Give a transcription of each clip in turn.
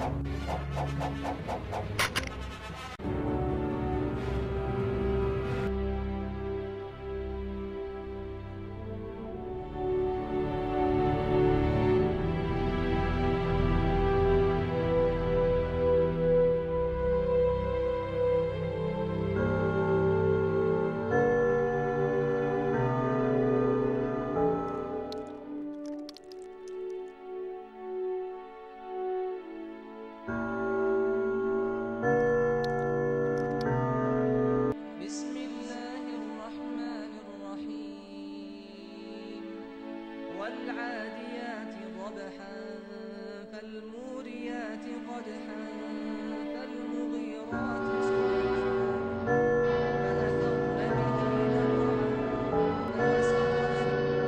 والعاديات ضبحا فالموريات قدحا فالمغيرات صبحا فأثرن به نقعا فوسطن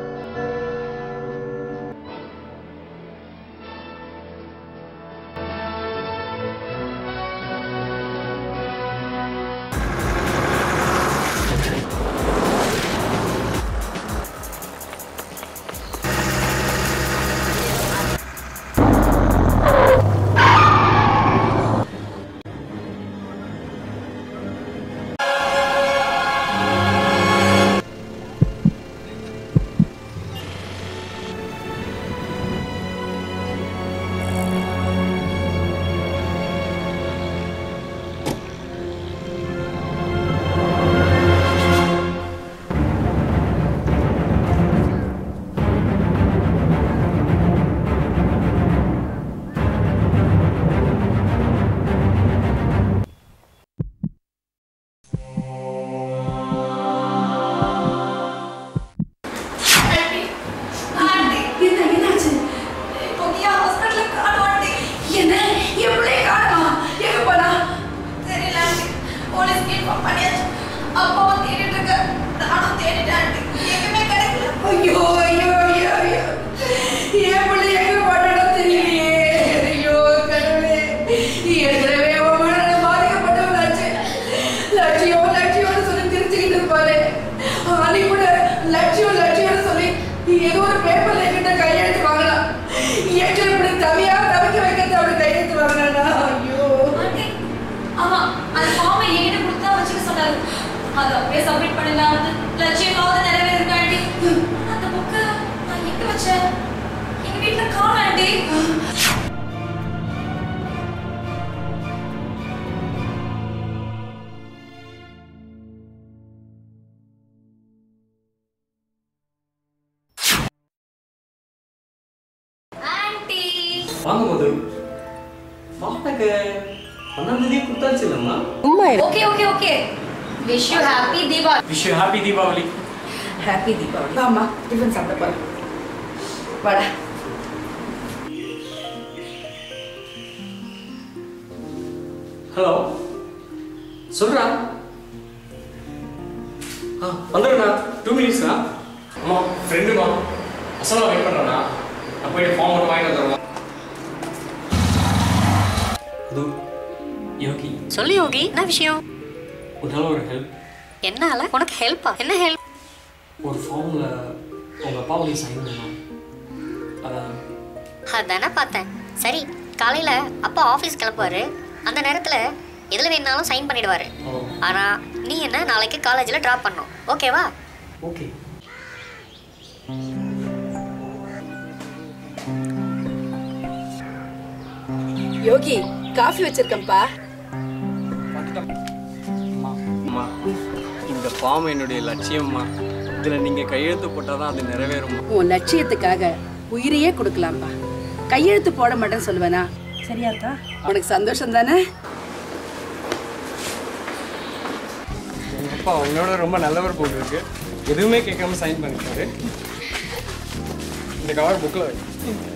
submit பண்ணலாம் லட்சியமாவது நிறைவேறுங்க aunty. அந்த புக்க நான் எங்க வச்சேன்? எங்க வீட்ல காணோம் ஆண்டி. ஆண்டி வாங்க மது. பாப்பாக்கு அண்ணாந்தே குத்தாச்சுலம்மா. Okay okay okay. Wish you happy Diwali. Wish you happy Diwali. Happy Diwali. வாமா டிஃபன் சாப்பிட போறோம். வாடா. ஹலோ. சொல்றா. வந்துடுறா. 2 minutes டா. அம்மா ஃப்ரெண்டுமா. அசலா வெயிட் பண்றேனா. நான் போய் ஃபார்ம் மட்டும் வாங்கிட்டு வந்துறேன். அது யோகி. சொல்லு யோகி, என்ன விஷயம்? உன்னால ஒரு ஹெல்ப். என்னால? உனக்கு ஹெல்ப்பா? என்ன ஹெல்ப்? ஒரு ஃபார்ம்ல உங்க அப்பாவுடைய சைன் பண்ணணும். அதானே பார்த்தேன். சரி, காலையில அப்பா ஆஃபீஸ் கிளம்புவாரு. அந்த நேரத்துல எதுல வேணாலும் சைன் பண்ணிடுவாரு. ஆனா நீ என்ன நாளைக்கு காலேஜ்ல டிராப் பண்ணணும். ஓகேவா? ஓகே. யோகி காஃபி வச்சிருக்கேன்ப்பா. அம்மா இந்த ஃபார்ம் என்னுடைய லட்சியம்மா. இதுல நீங்க கையெழுத்து போட்டாதான் அது நிறைவேறும். உன் லட்சியத்துக்காக உயிரையே கொடுக்கலாம்ப்பா. கையெழுத்து போட மாட்டேன்னு சொல்லுவேனா? சரியா இருக்கா? உனக்கு சந்தோஷம் தானே? உங்க அப்பா உங்களோட ரொம்ப நல்லவர் போட்டு இருக்கு. எதுவுமே கேட்காம சைன் பண்ணிட்டாரு. இந்த கவர் புக்ல வை.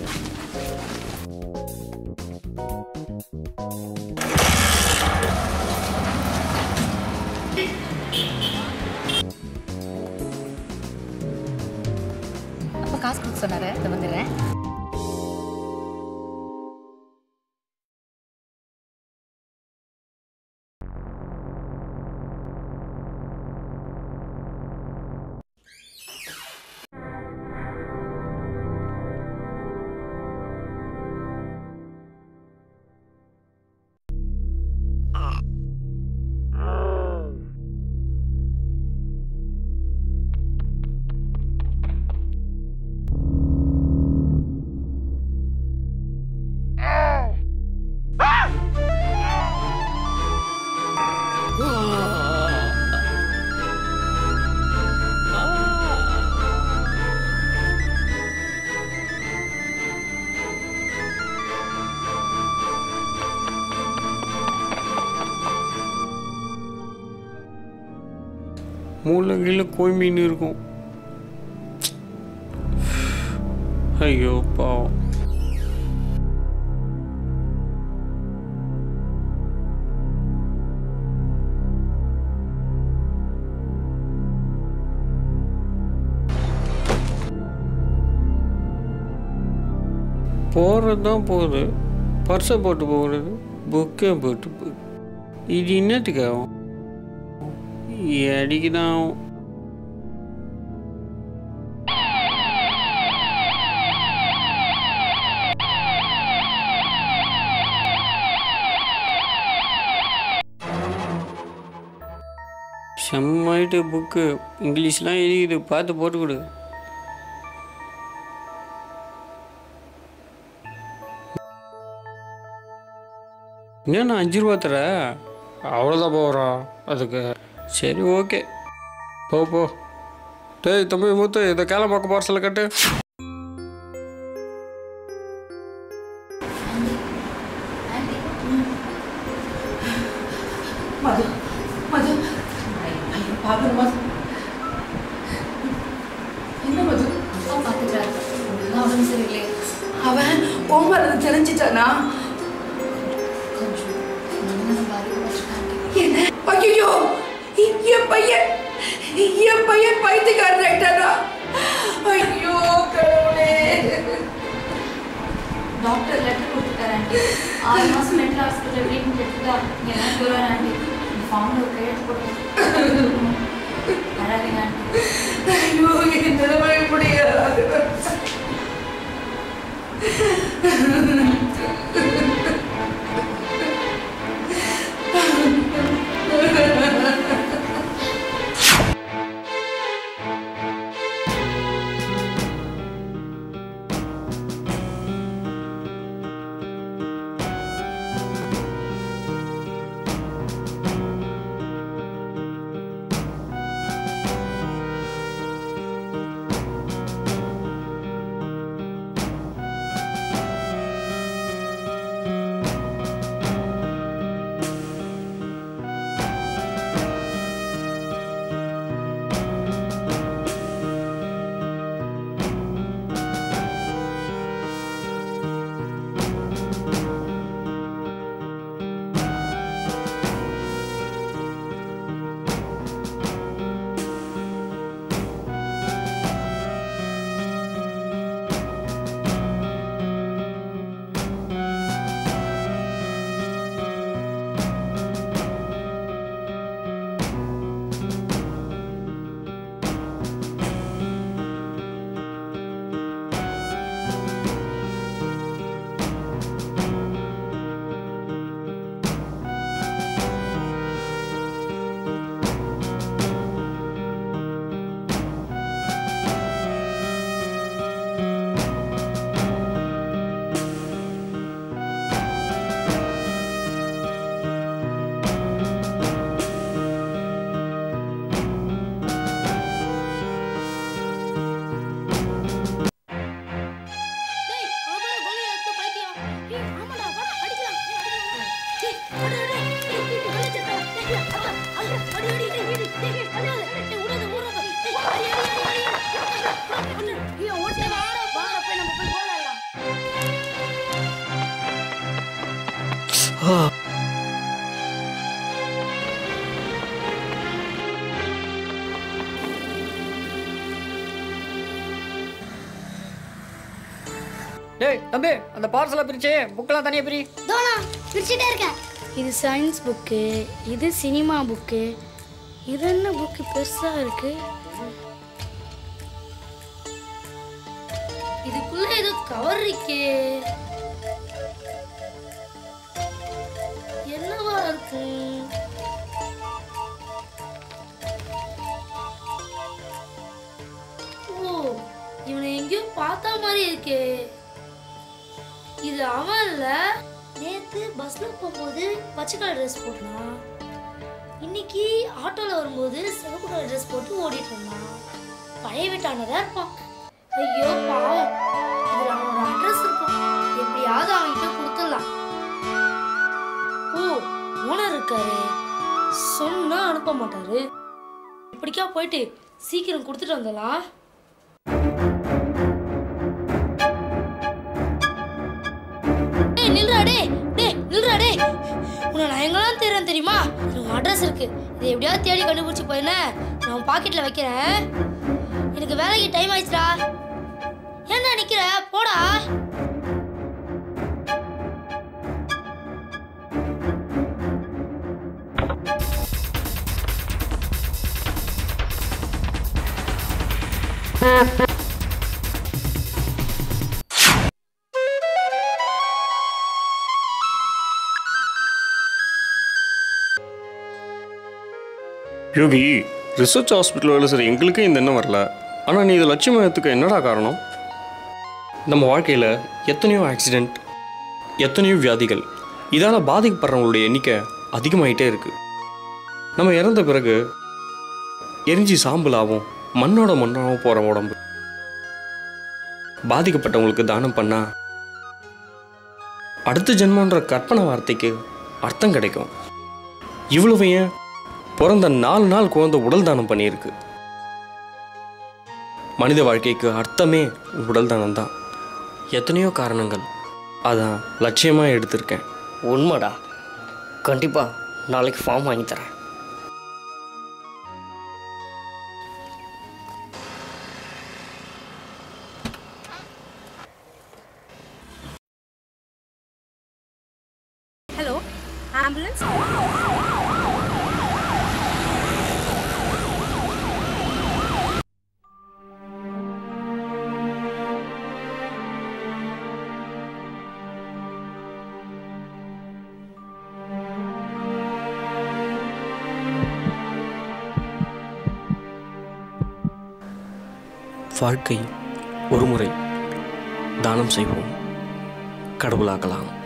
அப்பா காசு கொடுக்க சொன்னாரு. இதை வந்துடுறேன். மூளைகளில் கோய் மீன் இருக்கும். ஐயோ பாவம். போகிறது தான் போகுது, பர்ஸை போட்டு போகிறது, புக்கே போட்டு போகுது. இது என்னத்துக்கு ஆகும்? அடிக்கு தான் ஆகும். செம்மாயிட்டு புக்கு இங்கிலீஷ்லாம் எழுதிக்குது, பார்த்து போட்டு கொடு. என்ன 5 ரூபா தர? அவ்வளோதான் போகிறா அதுக்கு. சரி ஓகே, போ. டேய் தம்பி மூத்து, இதை கேளம்பாக்க பார்சலில் கட்டு. மது மது பாக்குற மது. என்ன மது? பார்த்துக்கிறாரு. அவன் சரியில்லை. அவன் கோமா இருந்து தெரிஞ்சிட்டானா? என்ன? ஐயோ, என் பையன் பைத்தியக்காரன் ஆயிட்டாரா? ஐயோ கடவுளே. டாக்டர் லெட்டர் கொடுத்துட்டாரு. 6 மாசம் மென்டல் ஹாஸ்பிட்டல் ட்ரீட்மெண்ட் எடுத்துட்டா என்ன சொல்லுவார் ஆண்டி? ஃபார்ம்ல ஒரு கையெழுத்து போட்டு வராதுங்க ஆண்டி. ஐயோ, என் நிலைமை முடியாது. டேய் தம்பி, அந்த பார்சலை பிரிச்சு புக்கெல்லாம் தனியாக பிரி. தோனா பிரிச்சுட்டே இருக்கேன். இது சயின்ஸ் புக்கு, இது சினிமா புக்கு, இது என்ன புக்கு பெருசா இருக்கு? இதுக்குள்ள ஏதோ கவர் இருக்கே, என்னவா இருக்கு? ஓ, இவனை எங்கேயோ பார்த்தா மாதிரி இருக்கே. இது அவன் இல்ல. நேத்து பஸ்ல போகும்போது பச்சை கலர் ட்ரெஸ் போட்டான், இன்னைக்கு ஆட்டோல வரும்போது சிவப்பு கலர் ட்ரெஸ் போட்டு ஓடிட்டு இருந்தான். பழைய வீட்டானதான் இருப்பான். ஐயோ பாவம், இதுல அவனோட அட்ரஸ் இருக்கும், எப்படியாவது அவன்கிட்ட கொடுத்துடலாம். ஓ, ஓனர் இருக்காரு, சொன்னா அனுப்ப மாட்டாரு. இப்படிக்கா போயிட்டு சீக்கிரம் கொடுத்துட்டு வந்துடலாம். நில்றா டே நில்றா டே. உன்னை நான் எங்கெல்லாம் தேடுறேன் தெரியுமா? உன் அட்ரஸ் இருக்கு, இதை எப்படியாவது தேடி கண்டுபிடிச்சி போயின நான் பாக்கெட்ல வைக்கிறேன். எனக்கு வேலைக்கு டைம் ஆயிடுச்சுடா. ஏன்டா நிக்கிற? போடா. யோகி, ரிசர்ச் ஹாஸ்பிட்டல் வேலை சரி எங்களுக்கே இந்த எண்ணம் வரல. ஆனால் நீ இதை லட்சியமாகத்துக்கு என்னடா காரணம்? நம்ம வாழ்க்கையில் எத்தனையோ ஆக்சிடெண்ட், எத்தனையோ வியாதிகள், இதால் பாதிக்கப்படுறவங்களுடைய எண்ணிக்கை அதிகமாகிட்டே இருக்குது. நம்ம இறந்த பிறகு எரிஞ்சி சாம்பலாகவும் மண்ணோட மண்ணாகவும் போகிற உடம்பு. பாதிக்கப்பட்டவங்களுக்கு தானம் பண்ணால் அடுத்த ஜென்மன்ற கற்பனை வார்த்தைக்கு அர்த்தம் கிடைக்கும். இவ்வளவு ஏன் பிறந்த 4 நாள் குழந்தை உடல் தானம் பண்ணியிருக்கு. மனித வாழ்க்கைக்கு அர்த்தமே உடல் தானம் தான். எத்தனையோ காரணங்கள், அதான் லட்சியமாக எடுத்திருக்கேன். உண்மைடா, கண்டிப்பாக நாளைக்கு ஃபார்ம் வாங்கி தரேன். Hello, ambulance. வாழ்க்கை ஒரு முறை தானம் செய்வோம், கடவுளாகலாம்.